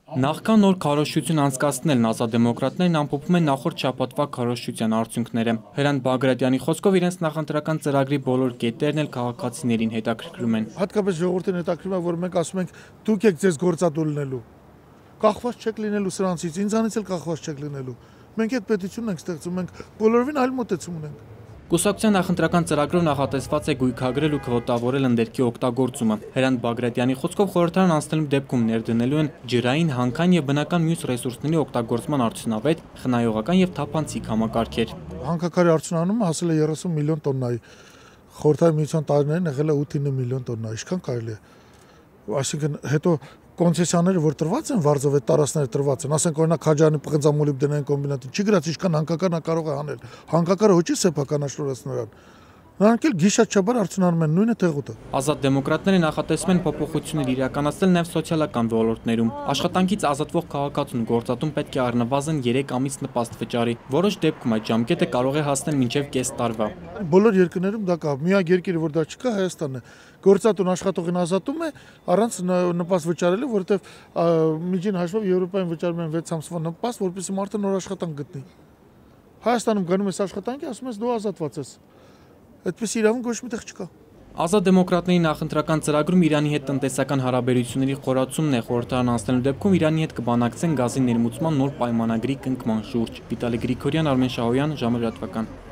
Նախքան նոր քարոզչություն անցկացնելն ազատ դեմոկրատներն ամփոփում են նախորդ շաբաթվա քարոզչության արդյունքները։ Հրանտ Բագրատյանի խոսքով իրենց նախընտրական ծրագրի բոլոր կետերն էլ քաղաքացիներին հետաքրքրում են։ Հատկապես ժողովրդին հետաքրքրում է, որ մենք ասում ենք դուք եք ձեզ գործադուլ լինելու։ Կախված չեք լինելու սրանցից, ինձանից էլ կախված չեք լինելու։ Մենք այդ պետությունն ենք ստեղծում, մենք բոլորովին այլ մոտեցում ունենք։ Կուսակցության նախընտրական ծրագրով նախատեսված է գույքագրել ու քվոտավորել ընդերքի օգտագործումը։ Հրանտ Բագրատյանի խոսքով խորհրդարան անցնելու դեպքում ներդնելու են ջրային, հանքային եւ բնական մյուս ռեսուրսների օգտագործման արդյունավետ, խնայողական եւ թափանցիկ համակարգեր։ Հանքաքարի արդյունանումը հասել է 30 միլիոն տոննայի։ Խորհրդարանի միության տարիներին եղել է 8-9 միլիոն տոննա, ինչքան կարելի է։ Այսինքն հետո կոնցեսիաները, որ տրված են վարձով, այդ տարածքները տրված են, ասենք օրինակ Քաջարյանի պղնձամոլիբդենային կոմբինատը, չի գրած ինչքան հանքակարն կարող է անել։ Հանքակարը ոչ է սեփականաշնորհացնել նրան։ Նրանք էլ գիշատչաբար արդյունանում են նույնը թեղուտը։ Ազատ դեմոկրատները նախատեսում են փոփոխություններ իրականացնել նաև սոցիալական ոլորտներում։ Աշխատանքից ազատվող քաղաքացուն գործատուն պետք է առնվազն 3 ամիս նպաստ վճարի։ Որոշ դեպքում այդ ժամկետը կարող է հասնել մինչև կես տարվա։ Բոլոր երկրներում դա կա։ Միակ երկիրը, որ դա չկա, Հայաստանն է։ Գործատուն աշխատողին ազատում է առանց նպաստ վճարելու, որովհետև միջին հաշվով Եվրոպայում վճարում են 6 ամսվա նպաստ, որպեսզի մարդը նոր աշխատանք գտնի։ Հայաստանում գնում ես աշխատանքի, ասում ես դու ազատված ես։ Այդպես իրավունք ոչ միտեղ չկա։ Ազատ դեմոկրատների նախընտրական ծրագրում Իրանի հետ տնտեսական հարաբերությունների խորացումն է։ Խորհրդարան անցնելու դեպքում Իրանի հետ կբանակցեն գազի ներմուծման նոր պայմանագրի կնքման շուրջ։ Վիտալի Գրիգորյան, Արմեն Շահոյան, ժամը լրատվական։